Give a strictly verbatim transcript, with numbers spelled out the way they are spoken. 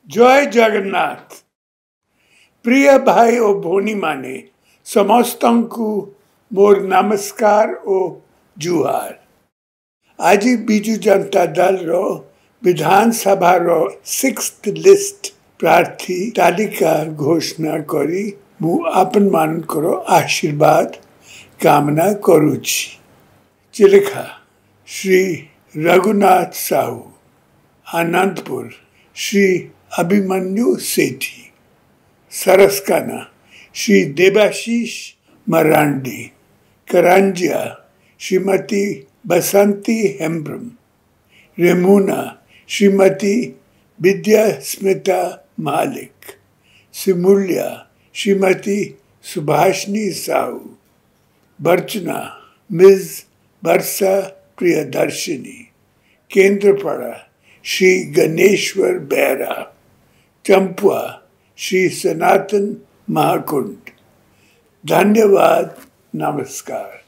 जय जगन्नाथ। प्रिय भाई और भौणी माने समस्तंकु मोर नमस्कार ओ जुहार। आज बिजु जनता दल रो विधानसभा रो सिक्स्थ लिस्ट प्रार्थी तालिका घोषणा करी मु आपन मान करो आशीर्वाद कामना करुछि। चिलिका श्री रघुनाथ साहू, आनंदपुर श्री अभिमन्यु सेठी, सरस्काना श्री देबाशीष मरांडी, करंजिया श्रीमती बसंती हेम्ब्रम, रेमुना श्रीमती बिद्यास्मिता महालिक, सेमुलिया श्रीमती सुभाषिनी साहू, बर्चना मिज वर्षा प्रियदर्शिनी, केंद्रपाड़ा श्री गणेश्वर बेहरा, चंपुआ श्री सनातन महाकुड। धन्यवाद, नमस्कार।